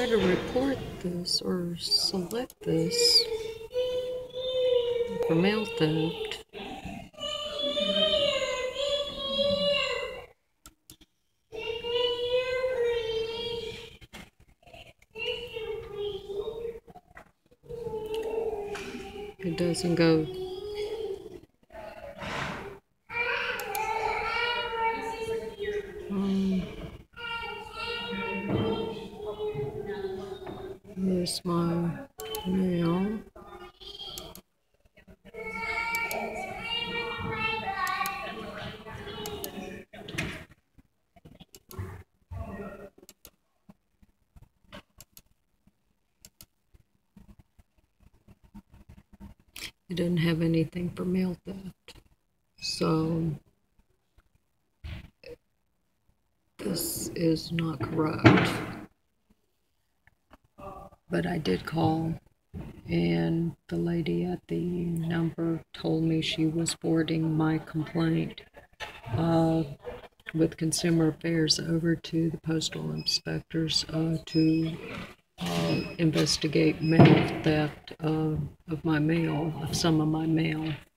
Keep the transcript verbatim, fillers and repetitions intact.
try to report this or select this for mail theft. It doesn't go. Um, here's my mail. It doesn't have anything for mail theft. So this is not correct. But I did call, and the lady at the number told me she was forwarding my complaint uh, with Consumer Affairs over to the postal inspectors uh, to uh, investigate mail theft uh, of my mail, of some of my mail.